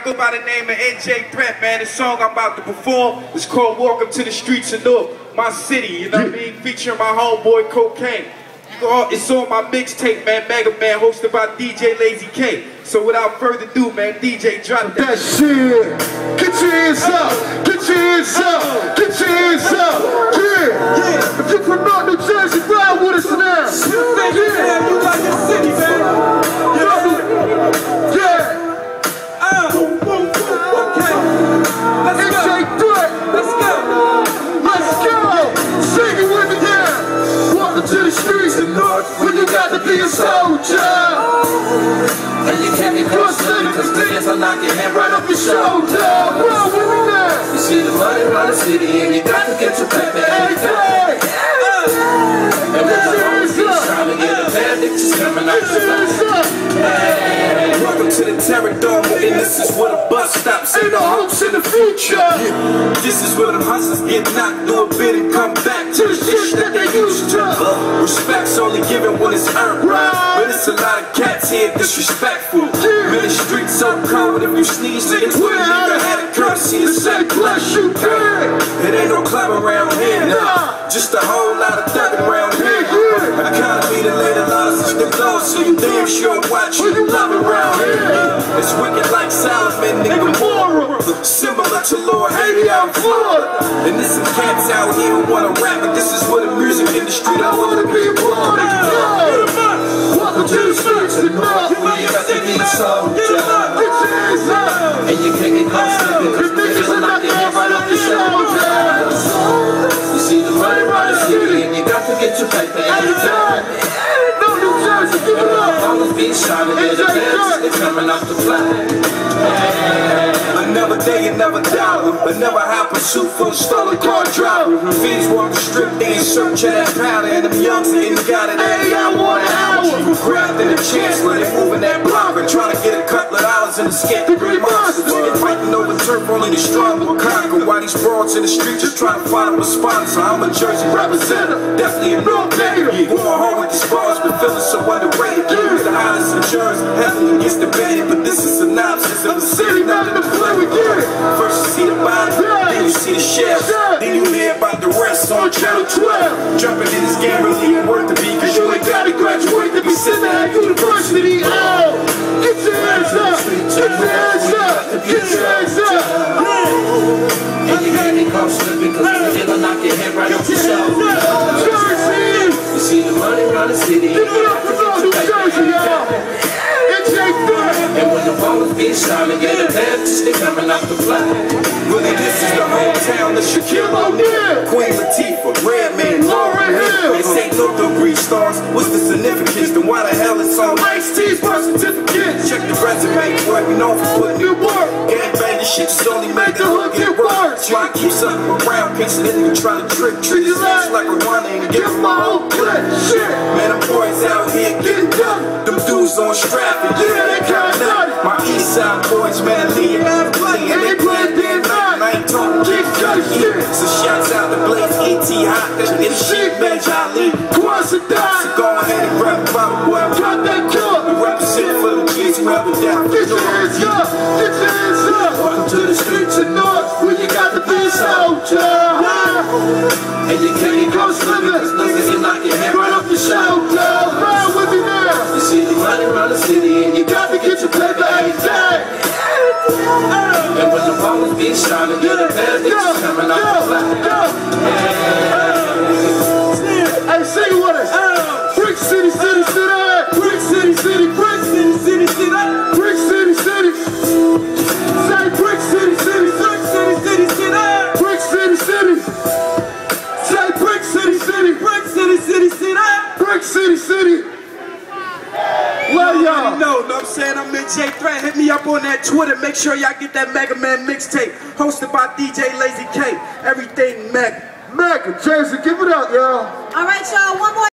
go by the name of NJ Threat, man. The song I'm about to perform is called Welcome to the Streets of North, my city, you know what I mean? Featuring my homeboy Cocaine. It's on my mixtape, man, Mega Man, hosted by DJ Lazy K. So without further ado, man, DJ, drop that shit. Get your hands up, get your hands up, get your hands up. Yeah. If you from North New Jersey, ride with us now. Yeah, you like your city, man. Yeah. Okay. Let's go. Let's go. Let's go. Sing it with me, yeah. Welcome to the streets of North, when you got to be a soldier. And you can't be cross-legged, cause players are knocking your hand right off your shoulder. Well, with me now. You see the money around the city and you got to get your paper every day. And when the homies be trying to get a bad, they just coming out the back. Welcome to the Terror Dome, and this is where the bus stops. Ain't no hopes in the future. This is where them hustlers get knocked, do a bit and come back to the shit that they used to. Respect's only given when it's earned, but it's a lot of cats here disrespectful. Man, the streets so cold, if you sneeze, niggas wouldn't even have the courtesy to say bless you, kid. It ain't no club around here, nah. Just a whole lot of thugging around here. I kinda be the later losses, the clothes, so you damn sure watch you love around here. It's wicked like Solomon, nigga, Mora, similar to Lord Haiti out in Florida. And there's some cats out here who wanna rap, but this is where the music industry don't wanna be born. Welcome to the streets of North, When you got to be a soldier. And you can't get close-legged, cause players are knocking your hand right off your shoulder. You see the money around the city and you got to get your paper every time. No New Jersey, give it up. Always be trying to get a dance, they're coming off the flag. Another day, another dollar, but never high pursuit for a stolen car driver. Fiends walk the strip, they in search of that powder, and them youngs ain't got it every hour on an hour. Grabbed in the chancellor, they moving that blocker, trying to get a couple of dollars and escape the great monsters. Fighting over turf, only the strong will conquer. While these broads in the street just trying to find them a sponsor. I'm a Jersey representative, definitely a North nigga. Going home with these bars, but feeling so underrated. The hottest in Jersey, heavily against debated, but this is synopsis of the city, nothing to play with. First you see the body, then you see the shells, then you hear about the rest on Channel 12. Jumping in this game really ain't worth the beat, cause you ain't gotta graduate to be sitting at university. Oh, get your hands up, get your hands up, get your hands up. And you can't get close-legged, cause they're gonna knock your head right off your shoulder. Jersey! You see the money around the city, Give it up for North New Jersey, y'all! and when the ballers be trying to get a dance, they're coming off the flag. Really, this is the hometown of Shaquille O'Neal, Queen Latifah, Redman, Lauryn Hill. They say no degree stars, what's the significance? Then why the hell it's on Ice-T's birth certificate? Check the resume, boy, we know for putting in work. Gangbanging shit just only made the hood get worse. Try to keep something around, case a nigga try to trick his ass like Rwanda and give him my whole clip. Shit, man, them boys out here getting done. Them dudes on Stratford, yeah, they kinda nutty. My east side boys, man, Lee and Play, and they play dead night. I ain't talking kick shit. So shouts out to Blaze, E.T. Hot, that's the shit, man, Jolly. So go ahead and grab the bottle, boy, got that cup. We represent for the kids who have it down. Get your hands up, get your hands up. Welcome to the streets of North, When you got to be a soldier. and you can't get close-legged, cause niggas can knock your head right off your shoulder. Ride with me now. You see the money around the city and you got Got to get your paper every day. and when the ballers be trying to get a bad, they just coming off the flag. Hey, sing it with us. Brick City, city, city. Brick City, city, brick city, city, city. Brick City, city. Say Brick City, city, brick city, city, city. Brick City, city. Say Brick City, city, brick city, city, city. Brick City, city. Love y'all. Know what I'm saying? I'm NJ Threat. Hit me up on that Twitter. Make sure y'all get that Mega Man mixtape hosted by DJ Lazy K. Everything Mega. Mega, Jersey, give it up, y'all. All right, y'all, one more.